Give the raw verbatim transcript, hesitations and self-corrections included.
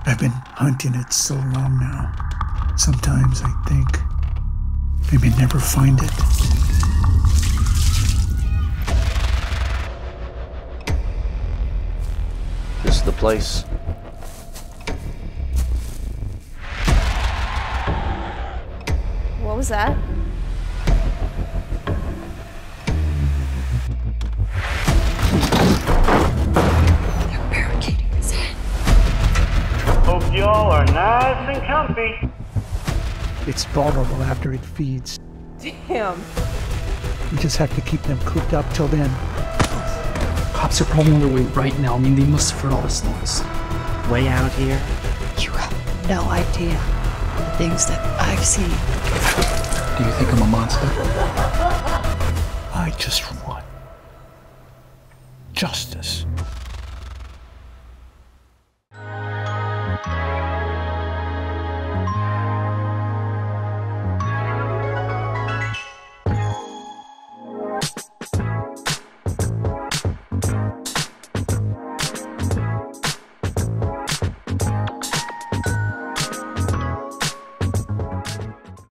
I've been hunting it so long now. Sometimes I think maybe never find it. This is the place. What was that? They're barricading his head. Hope y'all are nice and comfy. It's vulnerable after it feeds. Damn. We just have to keep them cooped up till then. Cops are probably on their way right now. I mean, they must have heard all this noise. Way out here. You have no idea the things that I've seen. Do you think I'm a monster? I just want justice.